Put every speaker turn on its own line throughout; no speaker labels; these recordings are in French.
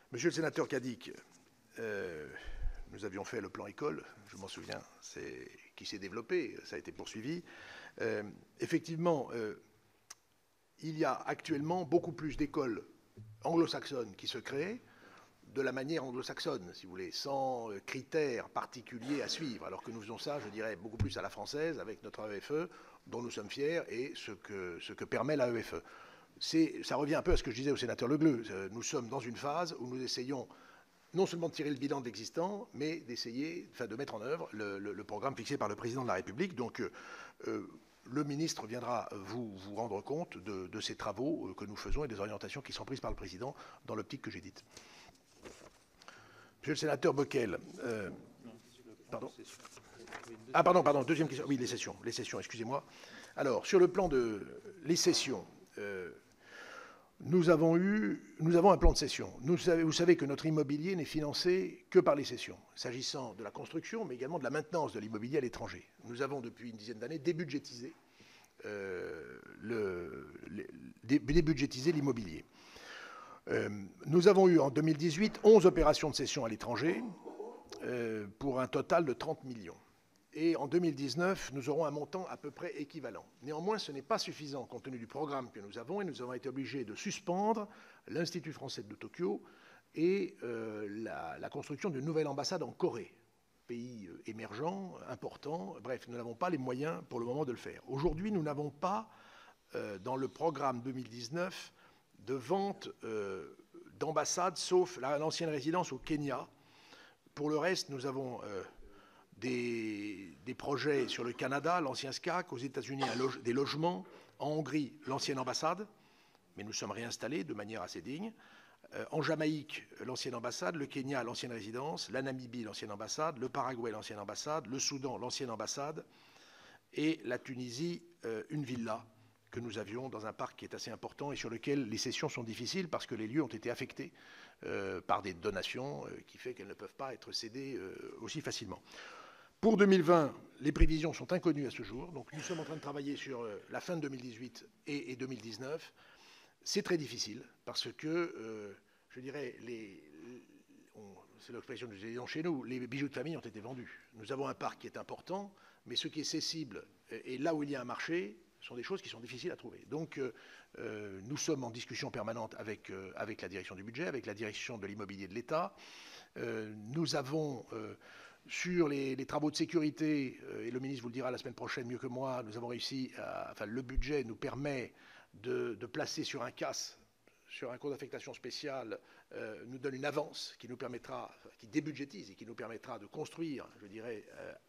Monsieur le sénateur Cadic, nous avions fait le plan école, je m'en souviens, qui s'est développé, ça a été poursuivi. Effectivement, il y a actuellement beaucoup plus d'écoles anglo-saxonnes qui se créent de la manière anglo-saxonne, si vous voulez, sans critères particuliers à suivre, alors que nous faisons ça, je dirais, beaucoup plus à la française, avec notre AEFE, dont nous sommes fiers, et ce que permet l'AEFE. Ça revient un peu à ce que je disais au sénateur Legleux. Nous sommes dans une phase où nous essayons non seulement de tirer le bilan de l'existant, mais d'essayer, de mettre en œuvre le programme fixé par le président de la République. Donc, le ministre viendra vous rendre compte de ces travaux que nous faisons et des orientations qui sont prises par le président dans l'optique que j'ai dite. Monsieur le sénateur Bockel. Pardon. Ah, pardon, deuxième question. Oui, les sessions, excusez-moi. Alors, sur le plan de les sessions, nous avons un plan de cession. Vous savez que notre immobilier n'est financé que par les cessions, s'agissant de la construction, mais également de la maintenance de l'immobilier à l'étranger. Nous avons, depuis une dizaine d'années, débudgétisé l'immobilier. Nous avons eu en 2018 11 opérations de cession à l'étranger pour un total de 30 millions. Et en 2019, nous aurons un montant à peu près équivalent. Néanmoins, ce n'est pas suffisant compte tenu du programme que nous avons, et nous avons été obligés de suspendre l'Institut français de Tokyo et la construction d'une nouvelle ambassade en Corée, pays émergent, important. Bref, nous n'avons pas les moyens pour le moment de le faire. Aujourd'hui, nous n'avons pas, dans le programme 2019, de vente d'ambassade, sauf l'ancienne résidence au Kenya. Pour le reste, nous avons des projets sur le Canada, l'ancien SCAC, aux États-Unis, des logements, en Hongrie, l'ancienne ambassade, mais nous sommes réinstallés de manière assez digne. En Jamaïque, l'ancienne ambassade, le Kenya, l'ancienne résidence, la Namibie, l'ancienne ambassade, le Paraguay, l'ancienne ambassade, le Soudan, l'ancienne ambassade, et la Tunisie, une villa que nous avions dans un parc qui est assez important et sur lequel les cessions sont difficiles parce que les lieux ont été affectés par des donations qui fait qu'elles ne peuvent pas être cédées aussi facilement. Pour 2020, les prévisions sont inconnues à ce jour, donc nous sommes en train de travailler sur la fin de 2018 et 2019. C'est très difficile parce que, je dirais, c'est l'expression que nous disons chez nous, les bijoux de famille ont été vendus. Nous avons un parc qui est important, mais ce qui est cessible et là où il y a un marché sont des choses qui sont difficiles à trouver. Donc, nous sommes en discussion permanente avec la direction du budget, avec la direction de l'immobilier de l'État. Nous avons... sur les travaux de sécurité, et le ministre vous le dira la semaine prochaine mieux que moi, nous avons réussi le budget nous permet de placer sur un CAS, sur un compte d'affectation spéciale, nous donne une avance qui nous permettra, qui débudgétise et qui nous permettra de construire, je dirais,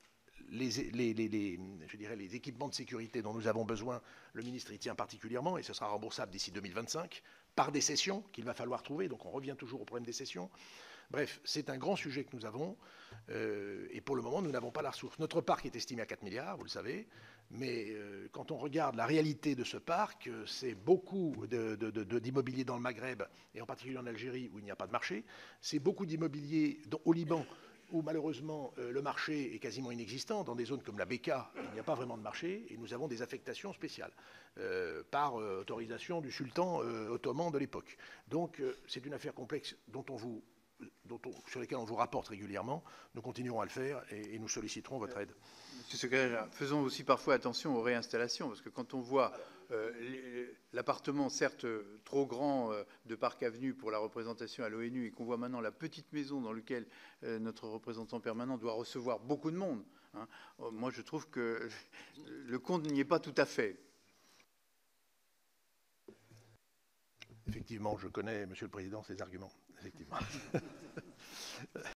les équipements de sécurité dont nous avons besoin. Le ministre y tient particulièrement et ce sera remboursable d'ici 2025 par des cessions qu'il va falloir trouver. Donc on revient toujours au problème des cessions. Bref, c'est un grand sujet que nous avons et pour le moment, nous n'avons pas la ressource. Notre parc est estimé à 4 milliards, vous le savez, mais quand on regarde la réalité de ce parc, c'est beaucoup d'immobilier dans le Maghreb et en particulier en Algérie où il n'y a pas de marché. C'est beaucoup d'immobilier au Liban où malheureusement le marché est quasiment inexistant. Dans des zones comme la Bekaa, il n'y a pas vraiment de marché et nous avons des affectations spéciales par autorisation du sultan ottoman de l'époque. Donc c'est une affaire complexe sur lesquels on vous rapporte régulièrement. Nous continuerons à le faire et nous solliciterons votre aide.
Monsieur le secrétaire, faisons aussi parfois attention aux réinstallations, parce que quand on voit l'appartement, certes trop grand de Parc Avenue pour la représentation à l'ONU, et qu'on voit maintenant la petite maison dans laquelle notre représentant permanent doit recevoir beaucoup de monde, hein, moi je trouve que le compte n'y est pas tout à fait.
Effectivement, je connais, Monsieur le Président, ces arguments. Effectivement.